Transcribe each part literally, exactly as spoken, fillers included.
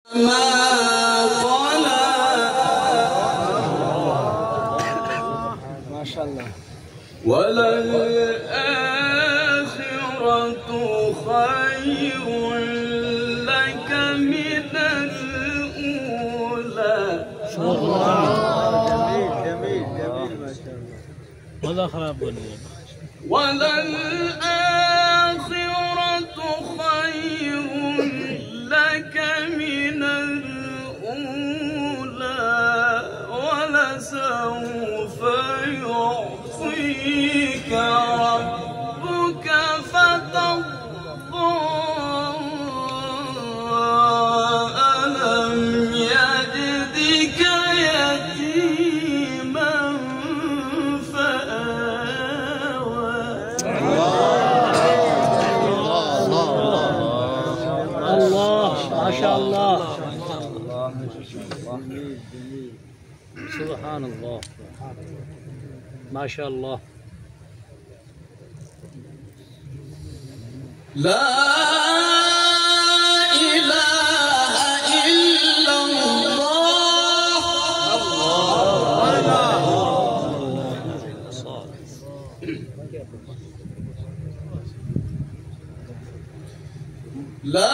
ما شاء الله. وللآخرة خير لك من الأولى. جميل جميل جميل ما شاء الله. ماذا خراب وللآخرة خير لك من الأولى ولسوف يعطيك ربك فترضى. ألم يجدك يتيما فآوى. الله ما شاء الله. سبحان الله ما شاء الله. لا إله إلا الله. لا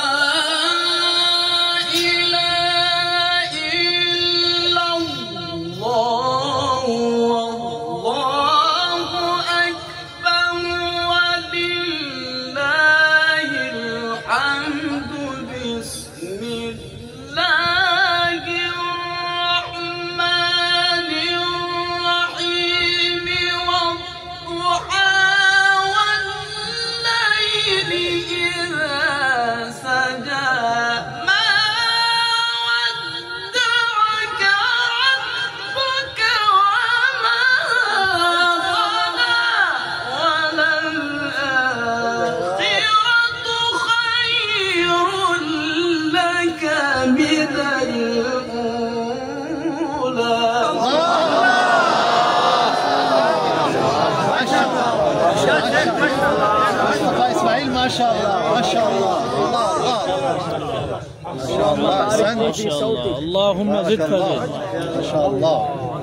اسماعيل ما شاء الله ما شاء الله. الله ما شاء الله. ما شاء الله. اللهم زد فزد. ما شاء الله.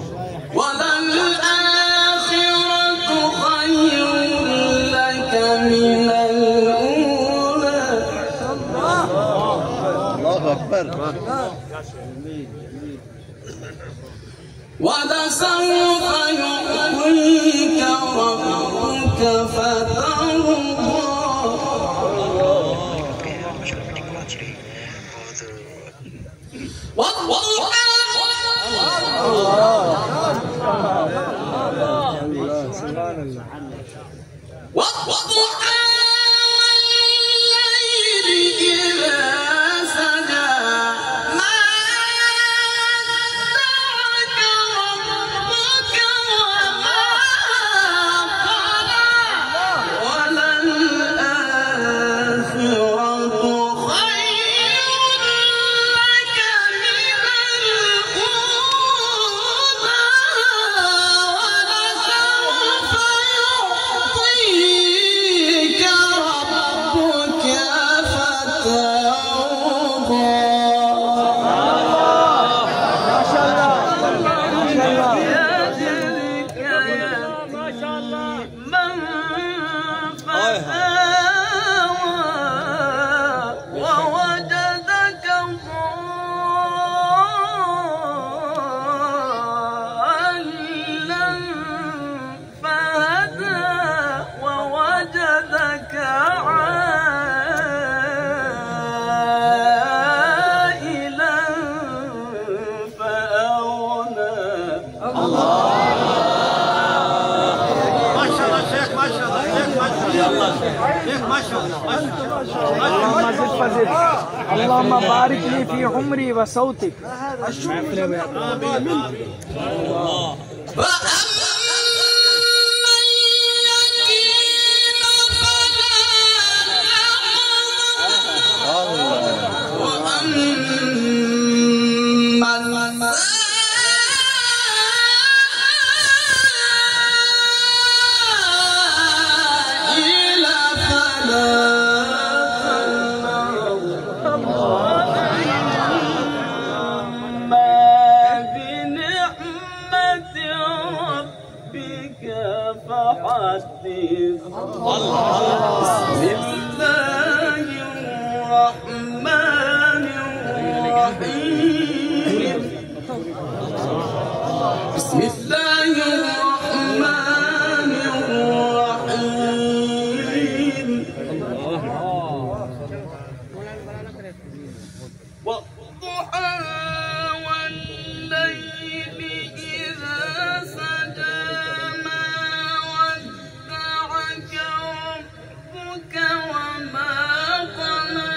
وللآخرة خير لك من الأولى. الله أكبر. ولسوف يعطيك ربك فترضى. والضحى والضحى والليل إذا سجى ما ودعك ربك وما قلى. وللآخرة خير لك من الأولى ولسوف يعطيك ربك فترضى. يجرك يتيما فآوى ووجدك ضالا فهدى ووجدك عائلا فأغنى. ما شاء الله شيخ ما شاء الله شيخ ما شاء الله شيخ ما شاء الله ما شاء الله. اللهم زد فزد. اللهم بارك لي في عمري وصوتك. بسم الله الرحمن الرحيم والضحى والليل إذا سجى ما ودعك ربك وما قلى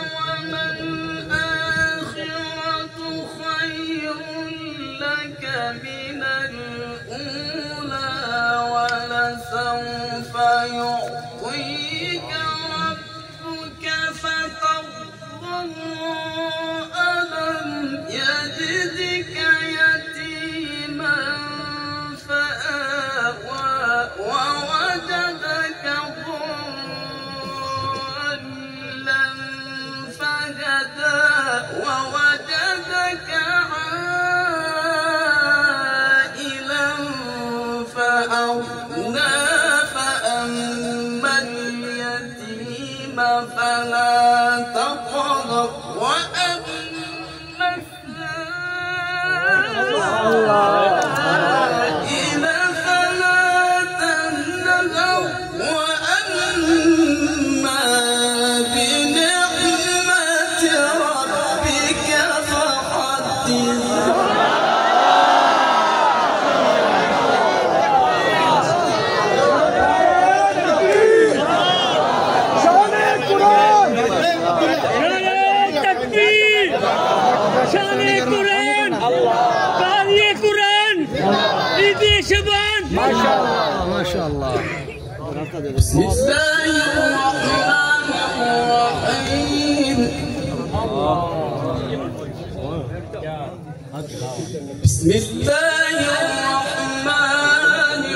وللآخرة خير لك من الأولى ولسوف يعطيك ربك فترضى ألم يجدك يتيما فآوى ووجدك ضالا فهدى ووجدك فأغنى فأما اليتيم فلا تقهر وأما السائل فلا تنهر وأما بنعمة ربك فحدث ما شاء الله ما شاء الله. بسم الله الرحمن الرحيم بسم الله الرحمن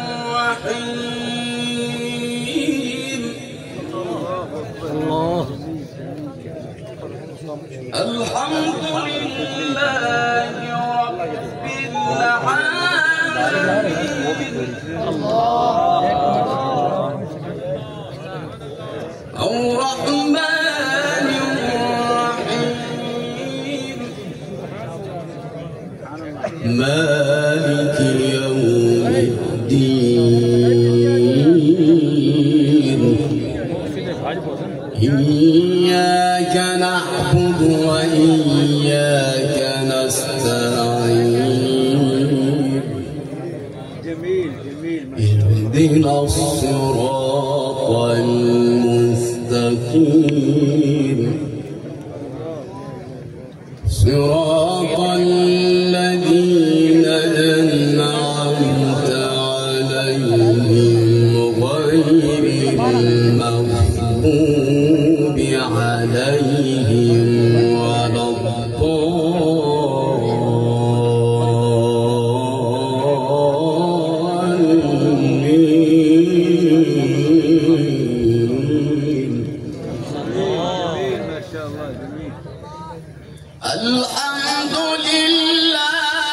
الرحيم الله الحمد لله رب العالمين الرحمن الرحيم مالك يوم الدين إياك نعبد وإياك نستعين اهدنا الصراط المستقيم صراط